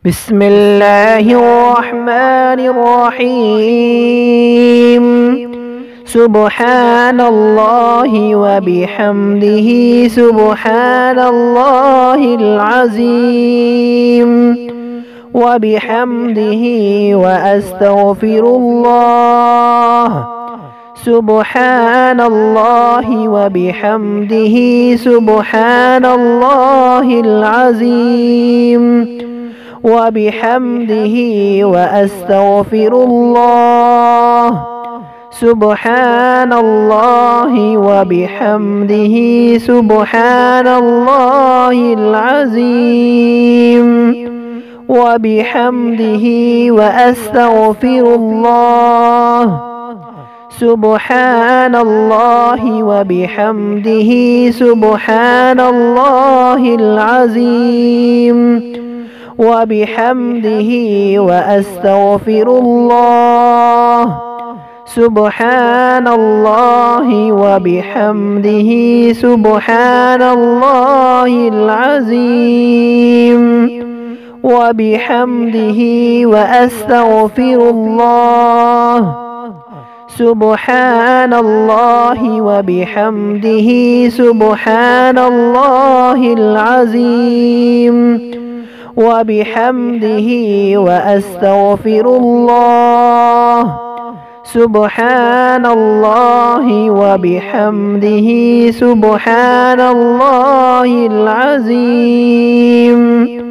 بسم الله الرحمن الرحيم. سبحان الله وبحمده سبحان الله العظيم وبحمده وأستغفر الله. سبحان الله وبحمده سبحان الله العظيم وبحمده وأستغفر الله. سبحان الله وبحمده سبحان الله العظيم وبحمده وأستغفر الله. سبحان الله وبحمده سبحان الله العظيم وبحمده وأستغفر الله. سبحان الله وبحمده سبحان الله العظيم وبحمده وأستغفر الله. سبحان الله وبحمده سبحان الله العظيم وبحمده وأستغفر الله. سبحان الله وبحمده سبحان الله العظيم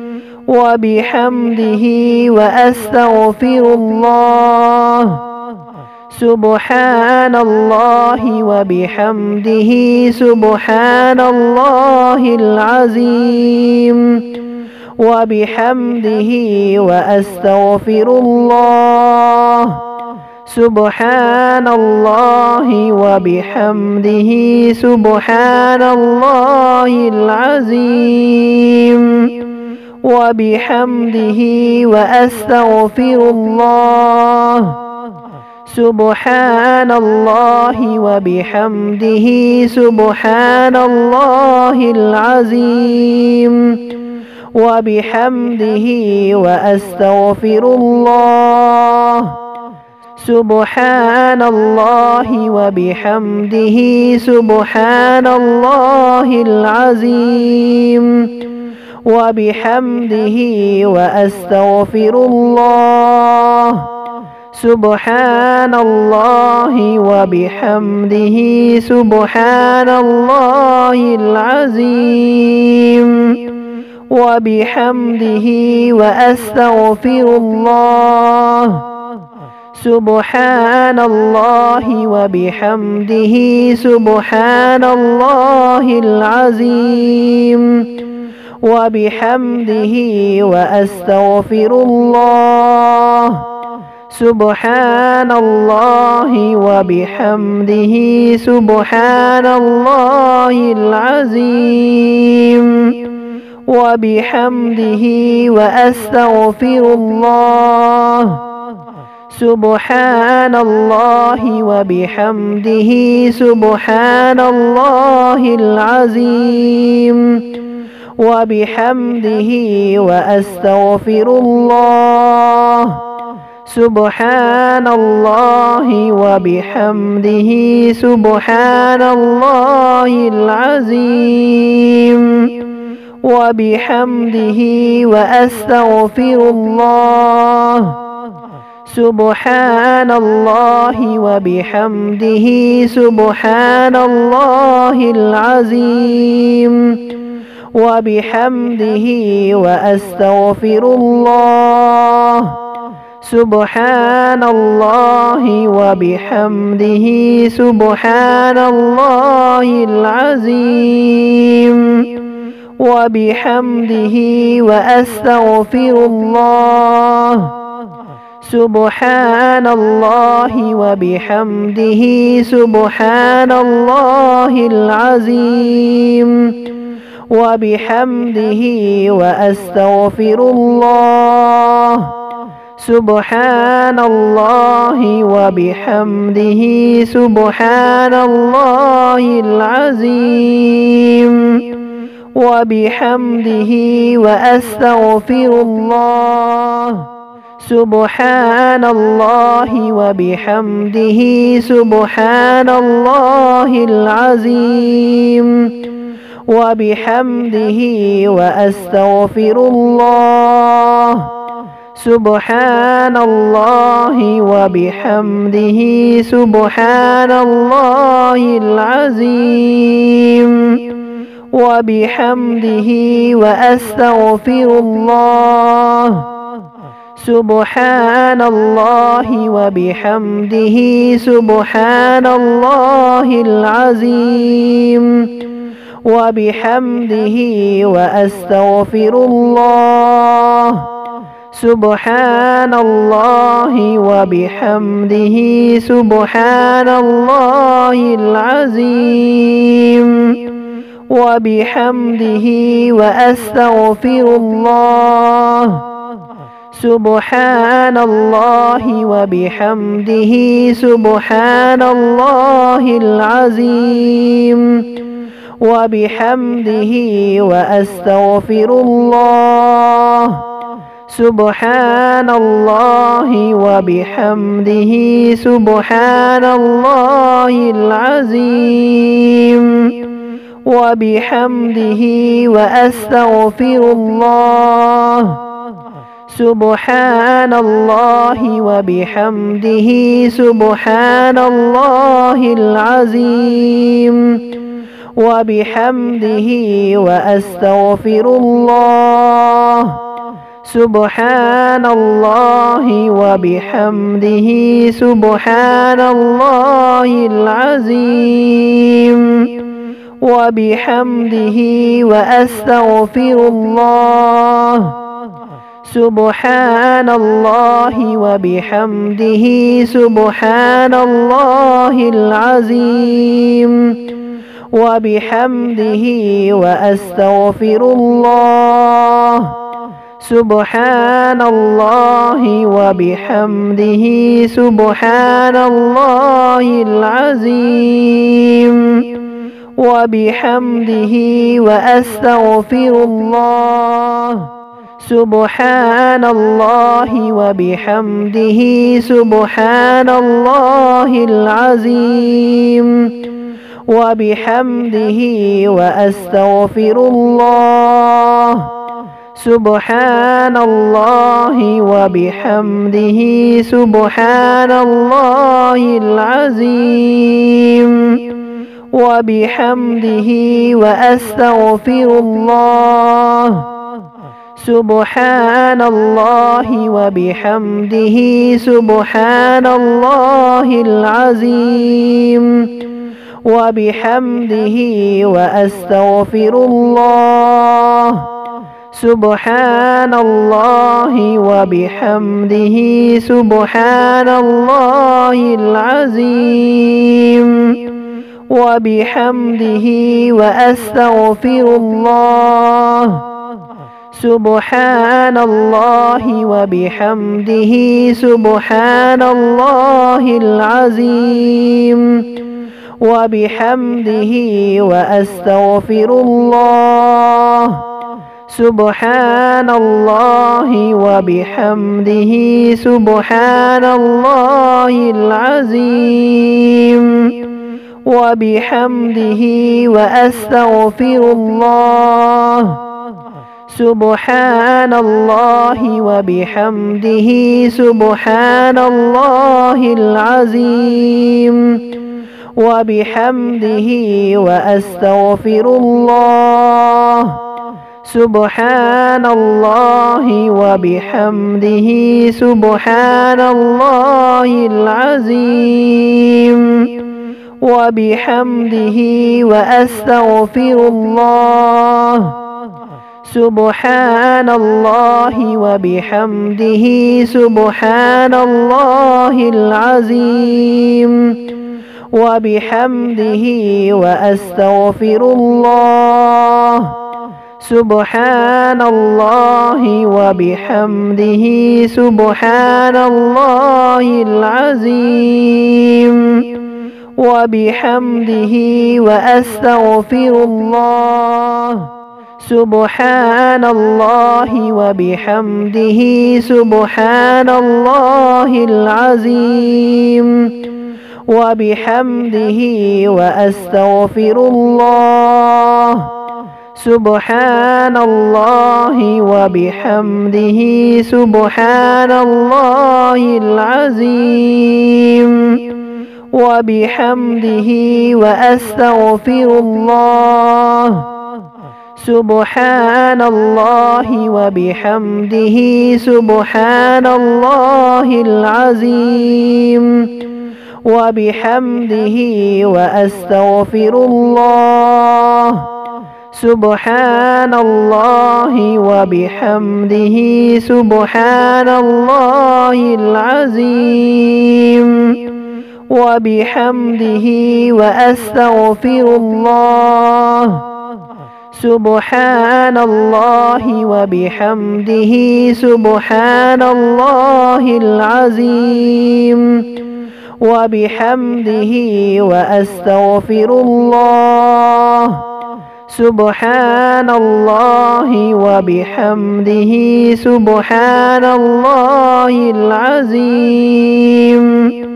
وبحمده وأستغفر الله. سبحان الله وبحمده سبحان الله العظيم وبحمده وأستغفر الله. سبحان الله وبحمده سبحان الله العظيم وبحمده وأستغفر الله. سبحان الله وبحمده سبحان الله العظيم وبحمده وأستغفر الله. سبحان الله وبحمده سبحان الله العظيم وبحمده وأستغفر الله. سبحان الله وبحمده سبحان الله العظيم وبحمده وأستغفر الله. سبحان الله وبحمده سبحان الله العظيم وبحمده وأستغفر الله. سبحان الله وبحمده سبحان الله العظيم وبحمده وأستغفر الله. سبحان الله وبحمده سبحان الله العظيم وبحمده وأستغفر الله. سبحان الله وبحمده سبحان الله العظيم وبحمده وأستغفر الله. سبحان الله وبحمده سبحان الله العظيم وبحمده وأستغفر الله. سبحان الله وبحمده سبحان الله العظيم وبحمده وأستغفر الله. سبحان الله وبحمده سبحان الله العظيم وبحمده وأستغفر الله. سبحان الله وبحمده سبحان الله العظيم وبحمده وأستغفر الله سبحان الله وبحمده سبحان الله العظيم وبحمده وأستغفر الله سبحان الله وبحمده سبحان الله العظيم وبحمده وأستغفر الله سبحان الله وبحمده سبحان الله العظيم وبحمده وأستغفر الله سبحان الله وبحمده سبحان الله العظيم وبحمده وأستغفر الله سبحان الله وبحمده سبحان الله العظيم وبحمده وأستغفر الله سبحان الله وبحمده سبحان الله العظيم وبحمده وأستغفر الله سبحان الله وبحمده سبحان الله العظيم وبحمده وأستغفر الله سبحان الله وبحمده سبحان الله العظيم وبحمده وأستغفر الله سبحان الله وبحمده سبحان الله العظيم وبحمده وأستغفر الله سبحان الله وبحمده سبحان الله العظيم وبحمده وأستغفر الله سبحان الله وبحمده سبحان الله العظيم وبحمده وأستغفر الله سبحان الله وبحمده سبحان الله العظيم وبحمده وأستغفر الله سبحان الله وبحمده سبحان الله العظيم وبحمده وأستغفر الله سبحان الله وبحمده سبحان الله العظيم وبحمده وأستغفر الله سبحان الله وبحمده سبحان الله العظيم وبحمده وأستغفر الله سبحان الله وبحمده سبحان الله العظيم وبحمده وأستغفر الله سبحان الله وبحمده سبحان الله العظيم وبحمده وأستغفر الله سبحان الله وبحمده سبحان الله العظيم وبحمده وأستغفر الله سبحان الله وبحمده سبحان الله العظيم وبحمده وأستغفر الله سبحان الله وبحمده سبحان الله العظيم وبحمده وأستغفر الله سبحان الله وبحمده سبحان الله العظيم وبحمده وأستغفر الله سبحان الله وبحمده سبحان الله العظيم وبحمده وأستغفر الله سبحان الله وبحمده سبحان الله العظيم وبحمده وأستغفر الله سبحان الله وبحمده سبحان الله العظيم وبحمده وأستغفر الله سبحان الله وبحمده سبحان الله العظيم وبحمده وأستغفر الله سبحان الله وبحمده سبحان الله العظيم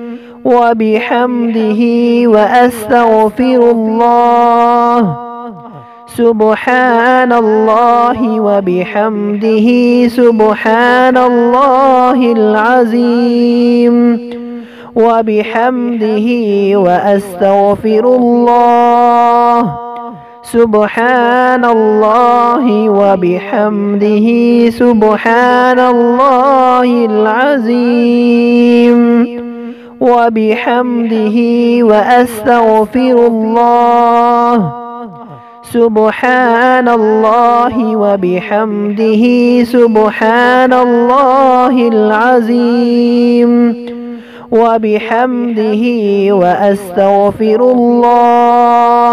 وبحمده وأستغفر الله سبحان الله وبحمده سبحان الله العظيم وبحمده وأستغفر الله سبحان الله وبحمده سبحان الله العظيم وبحمده وأستغفر الله سبحان الله وبحمده سبحان الله العظيم وبحمده وأستغفر الله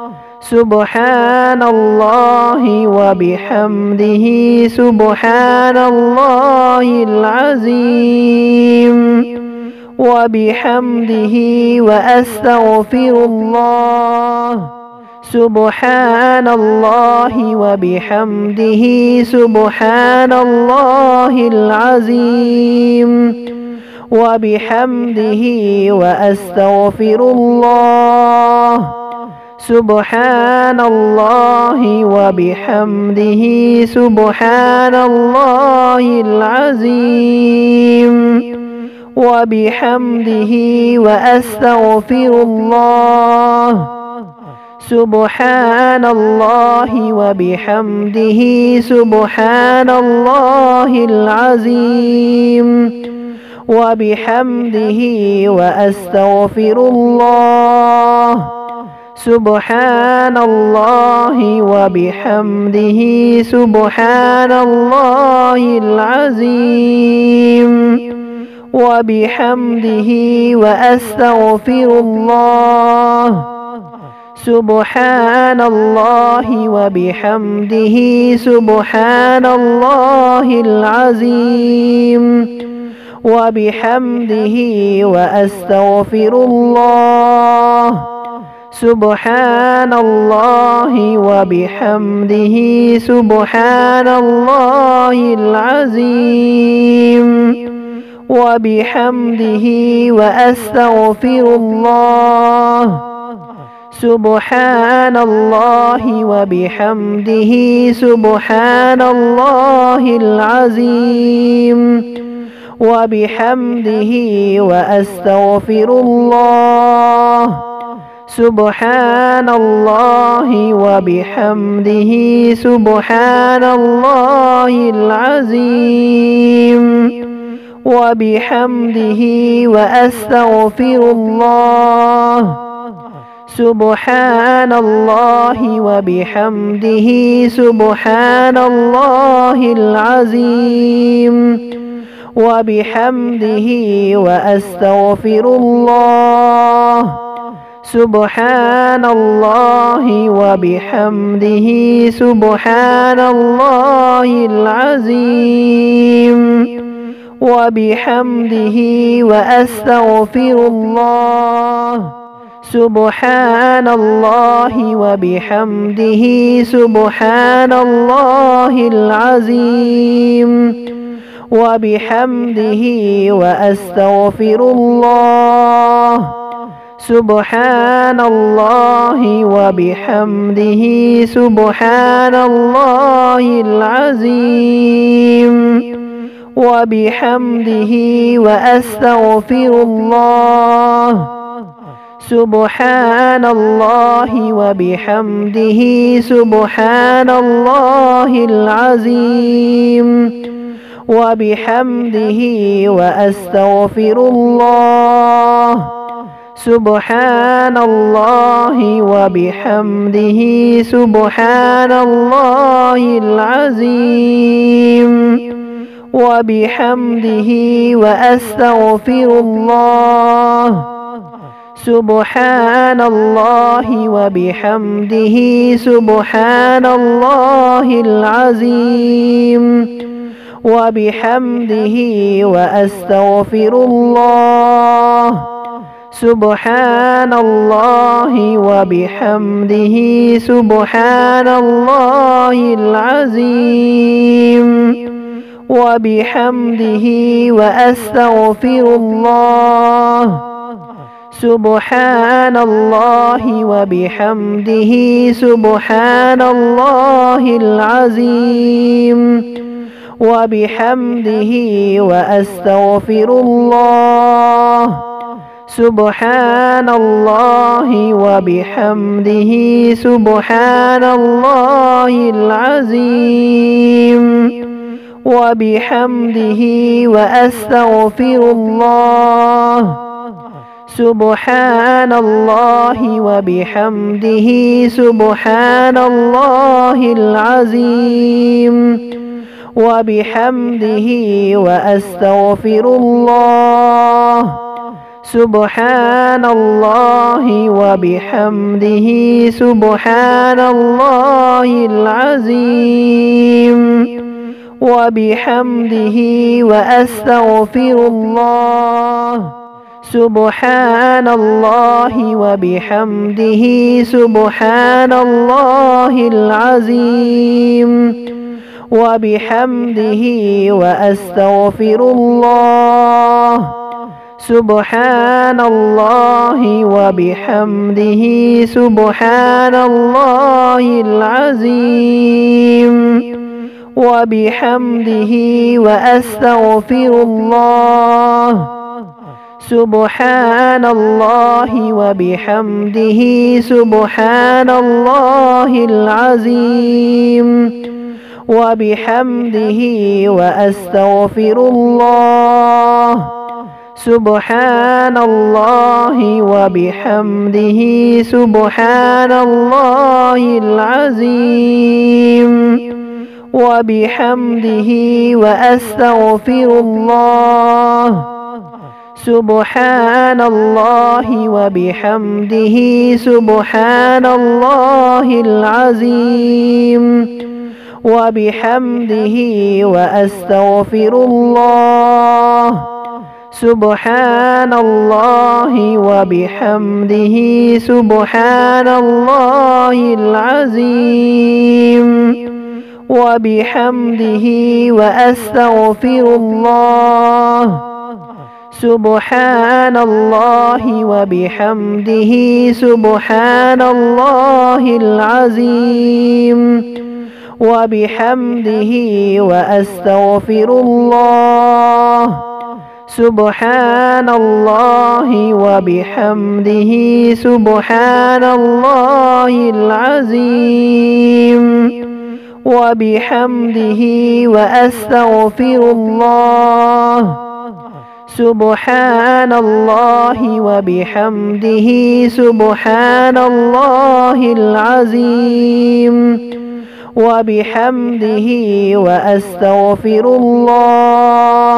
سبحان الله وبحمده سبحان الله العظيم وبحمده وأستغفر الله سبحان الله وبحمده سبحان الله العظيم وبحمده وأستغفر الله سبحان الله وبحمده سبحان الله العظيم وبحمده وأستغفر الله سبحان الله وبحمده سبحان الله العظيم وبحمده وأستغفر الله سبحان الله وبحمده سبحان الله العظيم وبحمده وأستغفر الله سبحان الله وبحمده سبحان الله العظيم وبحمده وأستغفر الله سبحان الله وبحمده سبحان الله العظيم وبحمده وأستغفر الله سبحان الله وبحمده سبحان الله العظيم وبحمده وأستغفر الله سبحان الله وبحمده سبحان الله العظيم وبحمده وأستغفر الله سبحان الله وبحمده سبحان الله العظيم وبحمده وأستغفر الله سبحان الله وبحمده سبحان الله العظيم وبحمده وأستغفر الله سبحان الله وبحمده سبحان الله العظيم وبحمده وأستغفر الله سبحان الله وبحمده سبحان الله العظيم وبحمده وأستغفر الله سبحان الله وبحمده سبحان الله العظيم وبحمده وأستغفر الله سبحان الله وبحمده سبحان الله العظيم وبحمده وأستغفر الله سبحان الله وبحمده سبحان الله العظيم وبحمده وأستغفر الله سبحان الله وبحمده سبحان الله العظيم وبحمده وأستغفر الله سبحان الله وبحمده سبحان الله العظيم وبحمده وأستغفر الله سبحان الله وبحمده سبحان الله العظيم وبحمده وأستغفر الله سبحان الله وبحمده سبحان الله العظيم وبحمده وأستغفر الله سبحان الله وبحمده سبحان الله العظيم وبحمده وأستغفر الله سبحان الله وبحمده سبحان الله العظيم وبحمده وأستغفر الله سبحان الله وبحمده سبحان الله العظيم وبحمده وأستغفر الله سبحان الله وبحمده سبحان الله العظيم وبحمده وأستغفر الله سبحان الله وبحمده سبحان الله العظيم وبحمده وأستغفر الله سبحان الله وبحمده سبحان الله العظيم وبحمده وأستغفر الله سبحان الله وبحمده سبحان الله العظيم وبحمده وأستغفر الله سبحان الله وبحمده سبحان الله العظيم وبحمده وأستغفر الله سبحان الله وبحمده سبحان الله العظيم وبحمده وأستغفر الله سبحان الله وبحمده سبحان الله العظيم وبحمده وأستغفر الله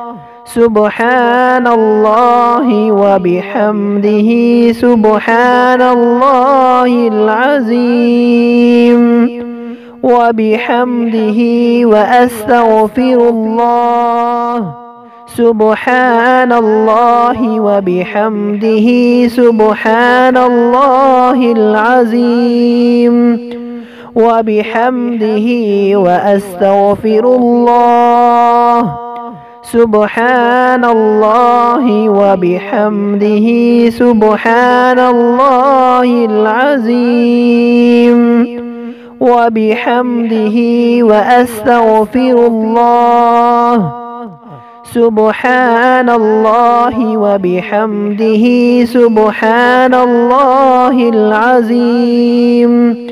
سبحان الله وبحمده سبحان الله العظيم وبحمده وأستغفر الله سبحان الله وبحمده سبحان الله العظيم وبحمده وأستغفر الله سبحان الله وبحمده سبحان الله العظيم وبحمده وأستغفر الله سبحان الله وبحمده سبحان الله العظيم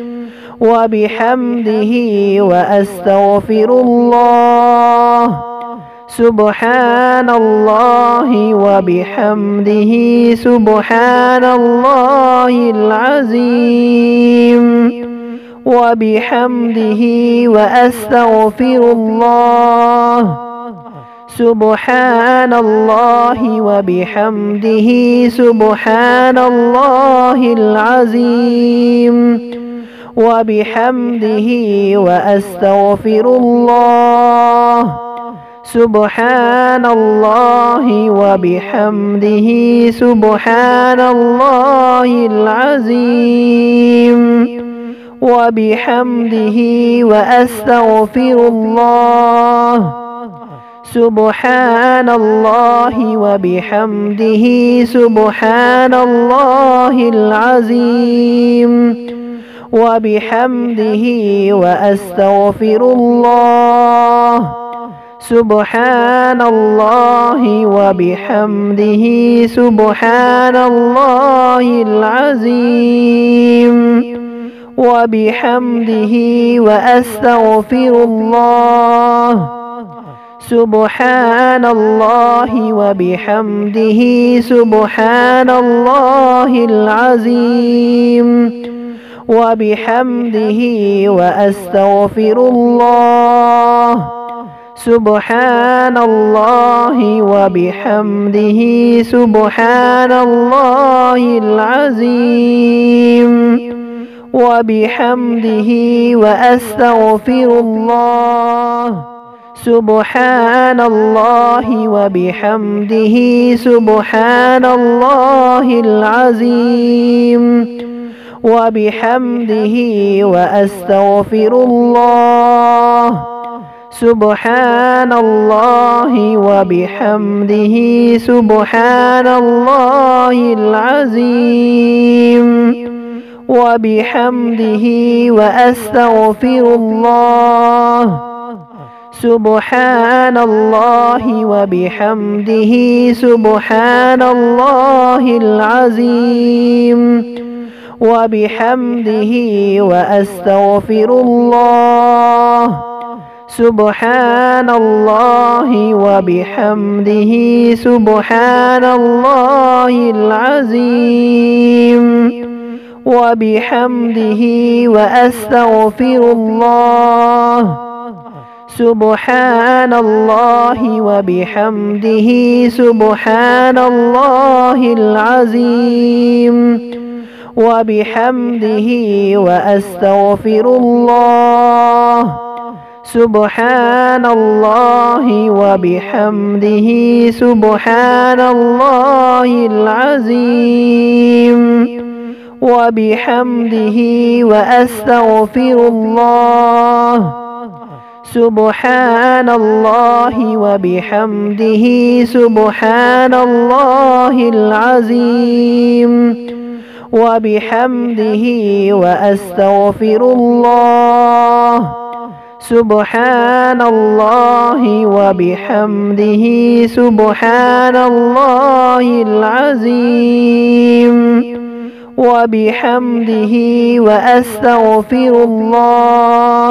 وبحمده وأستغفر الله سبحان الله وبحمده سبحان الله العظيم وبحمده وأستغفر الله سبحان الله وبحمده سبحان الله العظيم وبحمده وأستغفر الله سبحان الله وبحمده سبحان الله العظيم وبحمده وأستغفر الله سبحان الله وبحمده سبحان الله العظيم وبحمده وأستغفر الله سبحان الله وبحمده سبحان الله العظيم وبحمده وأستغفر الله سبحان الله وبحمده سبحان الله العظيم وبحمده وأستغفر الله سبحان الله وبحمده سبحان الله العظيم وبحمده وأستغفر الله سبحان الله وبحمده سبحان الله العظيم وبحمده وأستغفر الله سبحان الله وبحمده سبحان الله العظيم وبحمده وأستغفر الله سبحان الله وبحمده سبحان الله العظيم وبحمده وأستغفر الله سبحان الله وبحمده سبحان الله العظيم وبحمده وأستغفر الله سبحان الله وبحمده سبحان الله العظيم وبحمده وأستغفر الله سبحان الله وبحمده سبحان الله العظيم وبحمده وأستغفر الله سبحان الله وبحمده سبحان الله العظيم وبحمده وأستغفر الله سبحان الله وبحمده سبحان الله العظيم وبحمده وأستغفر الله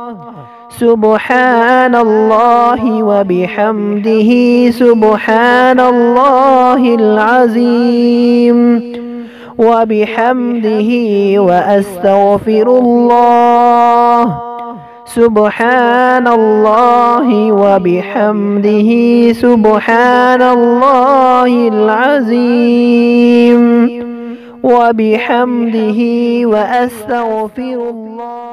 سبحان الله وبحمده سبحان الله العظيم وبحمده وأستغفر الله سبحان الله وبحمده سبحان الله العظيم وبحمده وأستغفر الله.